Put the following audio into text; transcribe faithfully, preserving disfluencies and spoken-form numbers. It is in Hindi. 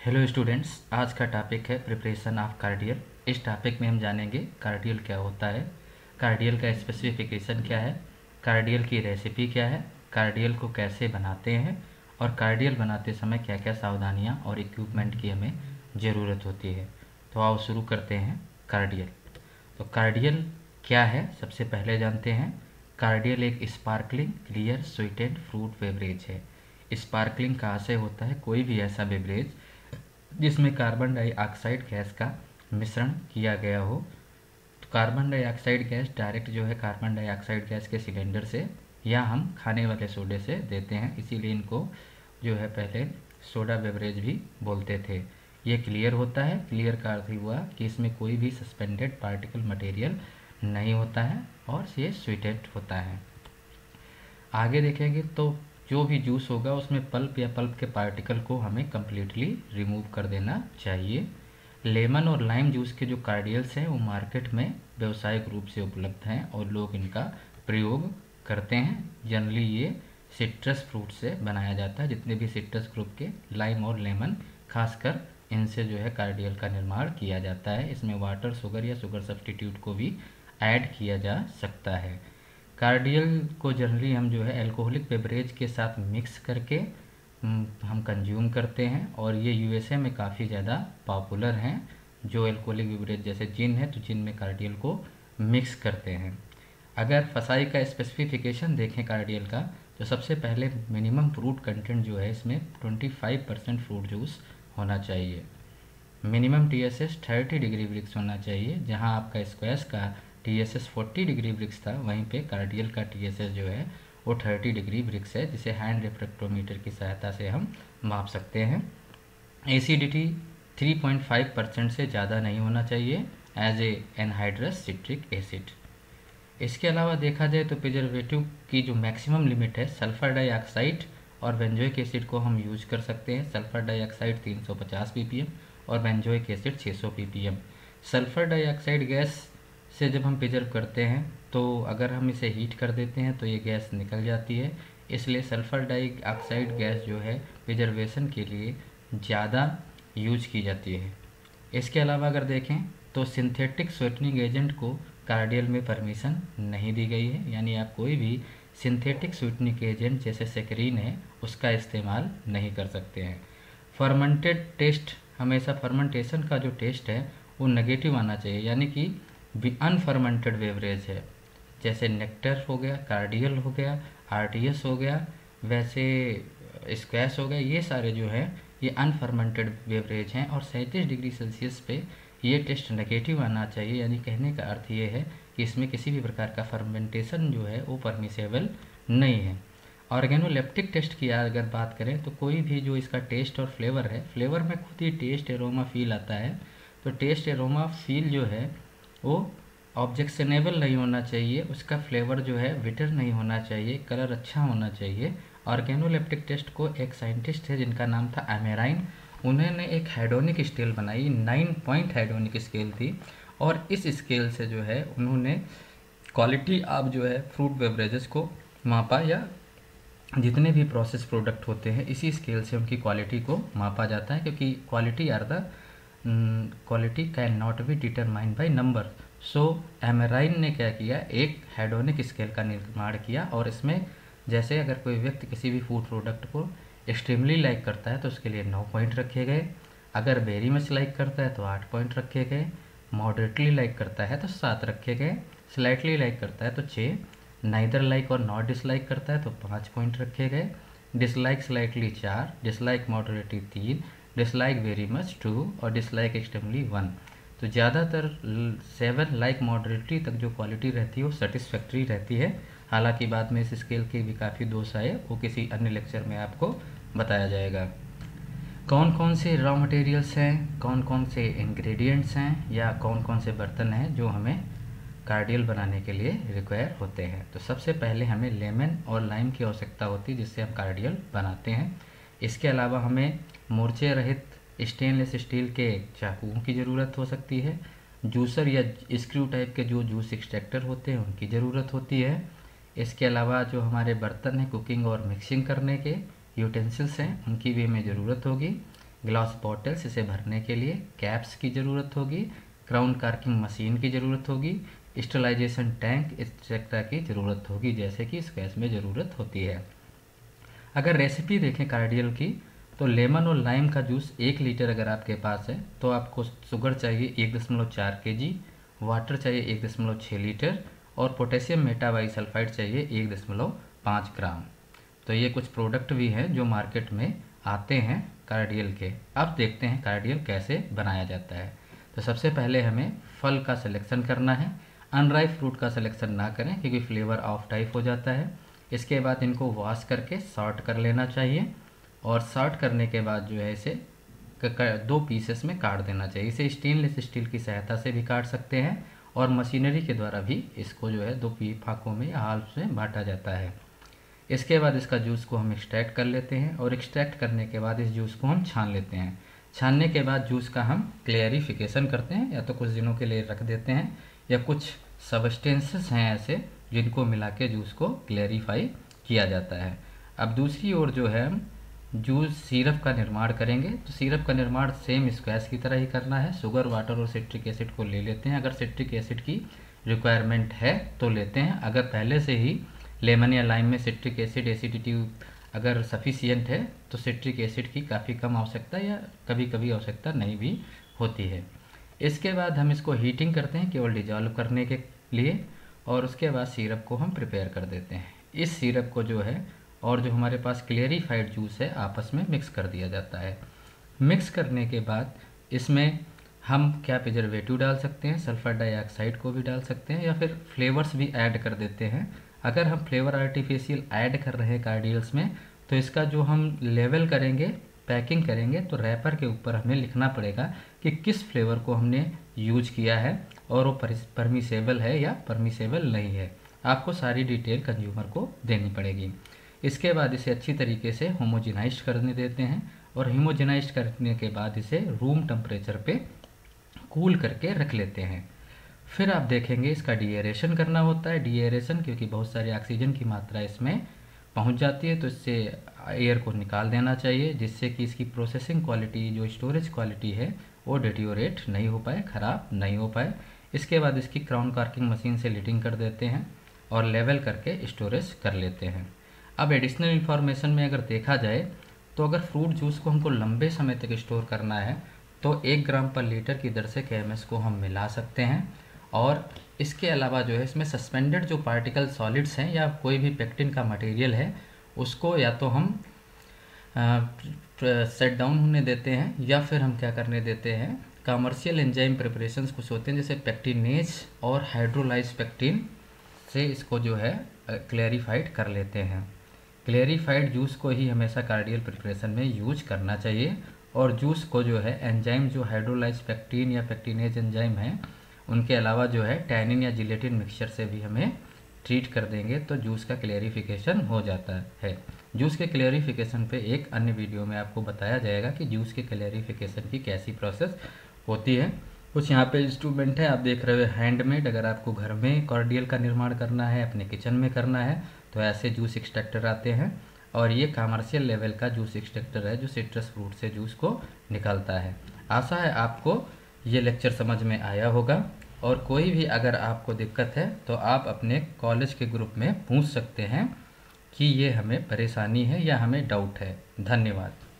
हेलो स्टूडेंट्स, आज का टॉपिक है प्रिपरेशन ऑफ कार्डियल। इस टॉपिक में हम जानेंगे कार्डियल क्या होता है, कार्डियल का स्पेसिफिकेशन क्या है, कार्डियल की रेसिपी क्या है, कार्डियल को कैसे बनाते हैं और कार्डियल बनाते समय क्या क्या सावधानियां और इक्विपमेंट की हमें ज़रूरत होती है। तो आओ शुरू करते हैं। कार्डियल तो कार्डियल क्या है, सबसे पहले जानते हैं। कार्डियल एक sparkling clear sweetened fruit beverage है। स्पार्कलिंग कहाँ से होता है? कोई भी ऐसा बेवरेज जिसमें कार्बन डाइऑक्साइड गैस का मिश्रण किया गया हो। तो कार्बन डाइऑक्साइड गैस डायरेक्ट जो है कार्बन डाइऑक्साइड गैस के सिलेंडर से या हम खाने वाले सोडे से देते हैं, इसीलिए इनको जो है पहले सोडा बेवरेज भी बोलते थे। ये क्लियर होता है। क्लियर का अर्थ हुआ कि इसमें कोई भी सस्पेंडेड पार्टिकल मटेरियल नहीं होता है और ये स्वीटेड होता है। आगे देखेंगे तो जो भी जूस होगा उसमें पल्प या पल्प के पार्टिकल को हमें कम्प्लीटली रिमूव कर देना चाहिए। लेमन और लाइम जूस के जो कार्डियल्स हैं वो मार्केट में व्यावसायिक रूप से उपलब्ध हैं और लोग इनका प्रयोग करते हैं। जनरली ये सिट्रस फ्रूट से बनाया जाता है। जितने भी सिट्रस ग्रुप के लाइम और लेमन, खासकर इनसे जो है कार्डियल का निर्माण किया जाता है। इसमें वाटर, शुगर या शुगर सब्स्टिट्यूट को भी ऐड किया जा सकता है। कार्डियल को जनरली हम जो है अल्कोहलिक बेवरेज के साथ मिक्स करके हम कंज्यूम करते हैं और ये यूएसए में काफ़ी ज़्यादा पॉपुलर हैं। जो अल्कोहलिक बेवरेज जैसे जिन है तो जिन में कार्डियल को मिक्स करते हैं। अगर फसाई का स्पेसिफिकेशन देखें कार्डियल का, तो सबसे पहले मिनिमम फ्रूट कंटेंट जो है इसमें पच्चीस परसेंट फ्रूट जूस होना चाहिए। मिनिमम टीएसएस तीस डिग्री ब्रिक्स होना चाहिए। जहां आपका स्क्वैश का टीएसएस चालीस डिग्री ब्रिक्स था, वहीं पे कार्डियल का टीएसएस जो है वो तीस डिग्री ब्रिक्स है, जिसे हैंड रिफ्रेक्टोमीटर की सहायता से हम माप सकते हैं। एसिडिटी तीन पॉइंट पाँच परसेंट से ज़्यादा नहीं होना चाहिए as a anhydrous citric acid. इसके अलावा देखा जाए तो प्रिजर्वेटिव की जो मैक्सिमम लिमिट है, सल्फर डाइऑक्साइड और बेंजोइक एसिड को हम यूज कर सकते हैं। सल्फर डाइऑक्साइड तीन सौ पचास पीपीएम और बेंजोइक एसिड छह सौ पीपीएम। सल्फर डाइऑक्साइड गैस से जब हम प्रिजर्व करते हैं तो अगर हम इसे हीट कर देते हैं तो ये गैस निकल जाती है, इसलिए सल्फर डाइऑक्साइड गैस जो है प्रिजर्वेशन के लिए ज़्यादा यूज की जाती है। इसके अलावा अगर देखें तो सिंथेटिक स्वीटनिंग एजेंट को कार्डियल में परमिशन नहीं दी गई है, यानी आप कोई भी सिंथेटिक स्वीटनिंग एजेंट जैसे सेक्रीन है उसका इस्तेमाल नहीं कर सकते हैं। फर्मेंटेड टेस्ट, हमेशा फर्मेंटेशन का जो टेस्ट है वो नेगेटिव आना चाहिए, यानी कि अनफर्मेंटेड बेवरेज है जैसे नेक्टर हो गया, कार्डियल हो गया, आरटीएस हो गया, वैसे स्क्वैश हो गया, ये सारे जो हैं ये अनफर्मेंटेड बेवरेज हैं और सैंतीस डिग्री सेल्सियस पे ये टेस्ट नेगेटिव आना चाहिए। यानी कहने का अर्थ ये है कि इसमें किसी भी प्रकार का फर्मेंटेशन जो है वो परमिसेबल नहीं है। ऑर्गेनोलेप्टिक टेस्ट की अगर बात करें तो कोई भी जो इसका टेस्ट और फ्लेवर है, फ्लेवर में खुद ही टेस्ट एरोमा फील आता है, तो टेस्ट एरोमा फील जो है वो ऑब्जेक्शनेबल नहीं होना चाहिए, उसका फ्लेवर जो है बिटर नहीं होना चाहिए, कलर अच्छा होना चाहिए। ऑर्गेनोलेप्टिक टेस्ट को एक साइंटिस्ट है जिनका नाम था एमेराइन, उन्होंने एक हेडोनिक स्केल बनाई, नाइन पॉइंट हेडोनिक स्केल थी और इस स्केल से जो है उन्होंने क्वालिटी ऑफ जो है फ्रूट बेवरेजेस को मापा, या जितने भी प्रोसेस प्रोडक्ट होते हैं इसी स्केल से उनकी क्वालिटी को मापा जाता है, क्योंकि quality are the quality can not be determined by number. So Amerine ने क्या किया, एक हेडोनिक स्केल का निर्माण किया और इसमें जैसे अगर कोई व्यक्ति किसी भी फूड प्रोडक्ट को एक्सट्रीमली लाइक करता है तो उसके लिए नौ पॉइंट रखे गए, अगर वेरी मच लाइक करता है तो आठ पॉइंट रखे गए, मॉडरेटली लाइक करता है तो सात रखे गए, स्लाइटली लाइक करता है तो छः, नाइदर लाइक और नॉट डिसलाइक करता है तो पाँच पॉइंट रखे गए, डिसलाइक स्लाइटली चार, डिसलाइक मॉडरेटली तीन, डिसलाइक वेरी मच टू और डिसलाइक एक्सट्रीमली वन। तो ज़्यादातर सेवन, लाइक मॉडरेटली तक जो क्वालिटी रहती है वो सेटिस्फैक्ट्री रहती है। हालांकि बाद में इस स्केल के भी काफ़ी दोष आए, वो किसी अन्य लेक्चर में आपको बताया जाएगा। कौन कौन से रॉ मटेरियल्स हैं, कौन कौन से इंग्रेडिएंट्स हैं या कौन कौन से बर्तन हैं जो हमें कार्डियल बनाने के लिए रिक्वायर होते हैं। तो सबसे पहले हमें लेमन और लाइम की आवश्यकता होती है जिससे हम कार्डियल बनाते हैं। इसके अलावा हमें मूर्चे रहित स्टेनलेस स्टील के चाकुओं की ज़रूरत हो सकती है। जूसर या स्क्रू टाइप के जो जूस एक्सट्रैक्टर होते हैं उनकी ज़रूरत होती है। इसके अलावा जो हमारे बर्तन हैं कुकिंग और मिक्सिंग करने के यूटेंसिल्स हैं उनकी भी हमें ज़रूरत होगी। ग्लास बॉटल्स इसे भरने के लिए, कैप्स की ज़रूरत होगी, क्राउन कार्किंग मशीन की ज़रूरत होगी, स्टरलाइजेशन टैंक एक्सेट्रा की ज़रूरत होगी, जैसे कि इस गैस में ज़रूरत होती है। अगर रेसिपी देखें कार्डियल की, तो लेमन और लाइम का जूस एक लीटर अगर आपके पास है तो आपको शुगर चाहिए एक दशमलव चार के जी, वाटर चाहिए एक दशमलव छः लीटर और पोटेशियम मेटाबाइसल्फाइड चाहिए एक दशमलव पाँच ग्राम। तो ये कुछ प्रोडक्ट भी हैं जो मार्केट में आते हैं कार्डियल के। अब देखते हैं कार्डियल कैसे बनाया जाता है। तो सबसे पहले हमें फल का सिलेक्शन करना है। अनराइप फ्रूट का सिलेक्शन ना करें क्योंकि फ्लेवर ऑफ टाइप हो जाता है। इसके बाद इनको वॉश करके सॉर्ट कर लेना चाहिए और सॉर्ट करने के बाद जो है इसे दो पीसेस में काट देना चाहिए। इसे स्टेनलेस स्टील की सहायता से भी काट सकते हैं और मशीनरी के द्वारा भी इसको जो है दो पी फाकों में या हाल्फ में बांटा जाता है। इसके बाद इसका जूस को हम एक्सट्रैक्ट कर लेते हैं और एक्सट्रैक्ट करने के बाद इस जूस को हम छान लेते हैं। छानने के बाद जूस का हम क्लियरिफिकेशन करते हैं, या तो कुछ दिनों के लिए रख देते हैं या कुछ सब्सटेंसेस हैं ऐसे जिनको मिला के जूस को क्लियरिफाई किया जाता है। अब दूसरी ओर जो है हम जूस सिरप का निर्माण करेंगे। तो सिरप का निर्माण सेम स्क्वैश की तरह ही करना है। शुगर, वाटर और सिट्रिक एसिड को ले लेते हैं। अगर सिट्रिक एसिड की रिक्वायरमेंट है तो लेते हैं। अगर पहले से ही लेमन या लाइम में सिट्रिक एसिड एसिडिटी अगर सफिशियंट है तो सिट्रिक एसिड की काफ़ी कम आवश्यकता या कभी कभी आवश्यकता नहीं भी होती है। इसके बाद हम इसको हीटिंग करते हैं केवल डिजॉल्व करने के लिए और उसके बाद सिरप को हम प्रिपेयर कर देते हैं। इस सिरप को जो है और जो हमारे पास क्लियरिफाइड जूस है आपस में मिक्स कर दिया जाता है। मिक्स करने के बाद इसमें हम क्या प्रिजर्वेटिव डाल सकते हैं, सल्फर डाइऑक्साइड को भी डाल सकते हैं या फिर फ्लेवर्स भी ऐड कर देते हैं। अगर हम फ्लेवर आर्टिफिशियल ऐड कर रहे हैं कार्डियल्स में तो इसका जो हम लेवल करेंगे, पैकिंग करेंगे, तो रैपर के ऊपर हमें लिखना पड़ेगा कि किस फ्लेवर को हमने यूज किया है और वो परमिसेबल है या परमिसेबल नहीं है। आपको सारी डिटेल कंज्यूमर को देनी पड़ेगी। इसके बाद इसे अच्छी तरीके से होमोजेनाइज करने देते हैं और होमोजेनाइज करने के बाद इसे रूम टेम्परेचर पे कूल करके रख लेते हैं। फिर आप देखेंगे इसका डीएरेशन करना होता है। डीएरेशन क्योंकि बहुत सारी ऑक्सीजन की मात्रा इसमें पहुंच जाती है तो इससे एयर को निकाल देना चाहिए, जिससे कि इसकी प्रोसेसिंग क्वालिटी, जो स्टोरेज क्वालिटी है, वो डिटीरियोरेट नहीं हो पाए, ख़राब नहीं हो पाए। इसके बाद इसकी क्राउन कार्किंग मशीन से लीडिंग कर देते हैं और लेवल करके स्टोरेज कर लेते हैं। अब एडिशनल इन्फॉर्मेशन में अगर देखा जाए तो अगर फ्रूट जूस को हमको लंबे समय तक स्टोर करना है तो एक ग्राम पर लीटर की दर से केएमएस को हम मिला सकते हैं। और इसके अलावा जो है इसमें सस्पेंडेड जो पार्टिकल सॉलिड्स हैं या कोई भी पेक्टिन का मटेरियल है उसको या तो हम सेट डाउन होने देते हैं या फिर हम क्या करने देते हैं, कमर्शियल एंजाइम प्रिपरेशंस कुछ होते हैं जैसे पेक्टिनेज और हाइड्रोलाइज पेक्टिन से इसको जो है क्लैरिफाइड कर लेते हैं। क्लैरिफाइड जूस को ही हमेशा कार्डियल प्रिपरेशन में यूज करना चाहिए और जूस को जो है एंजाइम जो हाइड्रोलाइज पेक्टिन या पेक्टिनेज एंजाइम है उनके अलावा जो है टैनिन या जिलेटिन मिक्सचर से भी हमें ट्रीट कर देंगे तो जूस का क्लैरिफिकेशन हो जाता है। जूस के क्लैरिफिकेशन पे एक अन्य वीडियो में आपको बताया जाएगा कि जूस के क्लैरिफिकेशन की कैसी प्रोसेस होती है। कुछ यहाँ पे इंस्ट्रूमेंट है, आप देख रहे हो हैंडमेड। अगर आपको घर में कार्डियल का निर्माण करना है, अपने किचन में करना है तो ऐसे जूस एक्सट्रैक्टर आते हैं और ये कमर्शियल लेवल का जूस एक्सट्रैक्टर है जो सिट्रस फ्रूट से जूस को निकालता है। आशा है आपको ये लेक्चर समझ में आया होगा और कोई भी अगर आपको दिक्कत है तो आप अपने कॉलेज के ग्रुप में पूछ सकते हैं कि ये हमें परेशानी है या हमें डाउट है। धन्यवाद।